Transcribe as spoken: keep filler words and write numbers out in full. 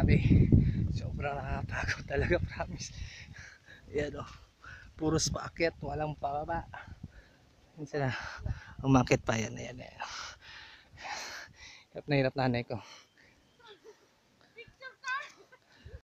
grabe. Sobrang nakakapagod talaga, promise. Ayan o. Puros paakyat, walang pababa. Minsan na, umakit pa yan. Ayan, ayan. Hirap na hirap nanay ko.